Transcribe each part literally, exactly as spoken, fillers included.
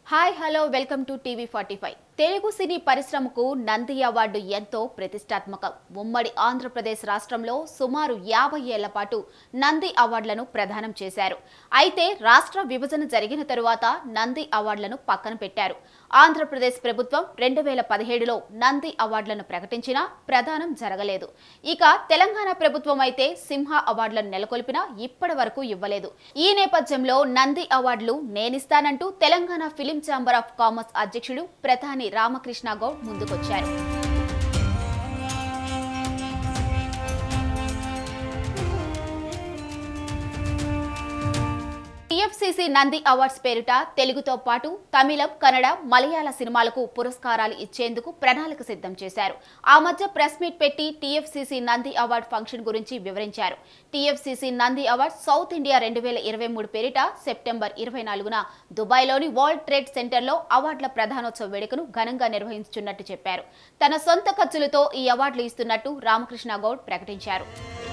Hi hello welcome to TV forty five. Telugu సినీ పరిశ్రమకు Nandi award ఎంతో ప్రతిష్టాత్మకం. ఉమ్మడి ఆంధ్రప్రదేశ్ రాష్ట్రంలో సుమారు యాభై ఏళ్ల పాటు నంది అవార్డులను ప్రదానం చేశారు. అయితే రాష్ట్ర విభజన జరిగిన తరువాత నంది అవార్డులను పక్కన పెట్టారు. ఆంధ్రప్రదేశ్ ప్రభుత్వం రెండు వేల పదిహేడులో నంది అవార్డులను ప్రకటించినా ప్రదానం జరగలేదు. ఇక తెలంగాణ ప్రభుత్వం అయితే సింహ అవార్డులను నెలకొల్పినా ఇప్పటి వరకు ఇవ్వలేదు. ఈ నేపథ్యంలో నంది అవార్డులు నేనిస్తానంటూ Telangana film chamber of commerce అధ్యక్షుడు ప్రధాని రామకృష్ణ గౌడ్ ముందుకొచ్చారు. టీఎఫ్సీసీ నంది అవార్డ్స్ పేరిట తెలుగుతో పాటు తమిళం, కన్నడ, మలయాళ సినిమాలకు పురస్కారాలు ఇచ్చేందుకు ప్రణాళిక సిద్ధం చేశారు. ఆ మధ్య ప్రెస్ మీట్ పెట్టి టీఎఫ్సీసీ నంది అవార్డ్ ఫంక్షన్ గురించి వివరించారు. TFCC Nandi award south India రెండు వేల ఇరవై మూడు పేరిట సెప్టెంబర్ ఇరవై నాలుగున దుబాయ్లోని వరల్డ్ ట్రేడ్ సెంటర్లో అవార్డుల ప్రధానోత్సవ వేడుకను ఘనంగా నిర్వహించున్నట్టు చెప్పారు. తన సొంత ఖర్చులతో ఈ అవార్డులు ఇస్తున్నట్టు రామకృష్ణ గౌడ్ ప్రకటించారు.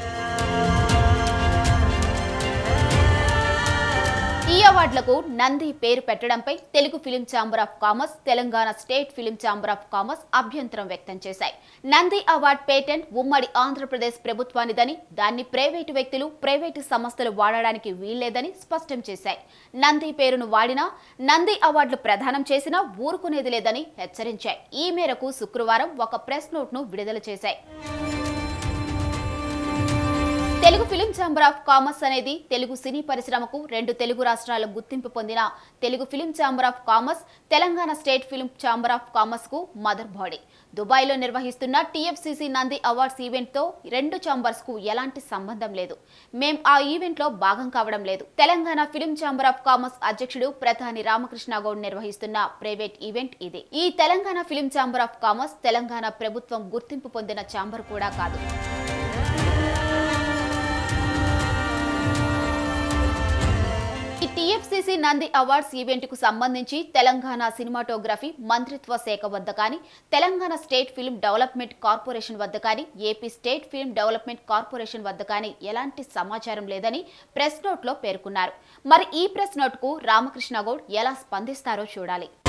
ఈ అవార్డులకు నంది పేరు పెట్టడంపై Telugu film chamber of commerce, Telangana state film chamber of commerce అభ్యంతరం వ్యక్తం చేశాయి. నంది అవార్డు పేటెంట్ ఉమ్మడి ఆంధ్రప్రదేశ్ ప్రభుత్వానిదని, దాన్ని ప్రైవేటు వ్యక్తులు, ప్రైవేటు సంస్థలు వాడడానికి వీల్లేదని స్పష్టం చేశాయి. నంది పేరును వాడినా, నంది అవార్డులు ప్రదానం చేసినా ఊరుకునేది లేదని హెచ్చరించాయి. ఈ మేరకు శుక్రవారం ఒక ప్రెస్ నోట్ ను విడుదల చేశాయి. Telugu film chamber of commerce అనేది తెలుగు సినీ పరిశ్రమకు రెండు తెలుగు రాష్ట్రాల్లో గుర్తింపు పొందిన Telugu film chamber of commerce, Telangana state film chamber of commerce కు మదర్ బాడీ. దుబాయ్లో నిర్వహిస్తున్న టీఎఫ్సీసీ నంది అవార్డ్స్ ఈవెంట్ తో రెండు ఛాంబర్స్ కు ఎలాంటి సంబంధం లేదు. మేం ఆ ఈవెంట్ లో భాగం కావడం లేదు. Telangana film chamber of commerce అధ్యక్షుడు ప్రధాని రామకృష్ణ గౌడ్ నిర్వహిస్తున్న ప్రైవేట్ ఈవెంట్ ఇది. ఈ Telangana film chamber of commerce Telangana ప్రభుత్వం గుర్తింపు పొందిన ఛాంబర్ కూడా కాదు. టీఎఫ్సీసీ నంది అవార్డ్స్ ఈవెంట్ కు సంబంధించి తెలంగాణ సినిమాటోగ్రఫీ మంత్రిత్వ శాఖ వద్ద కానీ, Telangana state film development corporation వద్ద కానీ, AP state film development corporation వద్ద కానీ ఎలాంటి సమాచారం లేదని ప్రెస్ నోట్ లో పేర్కొన్నారు. మరి ఈ ప్రెస్ నోట్ కు రామకృష్ణ గౌడ్ ఎలా స్పందిస్తారో చూడాలి.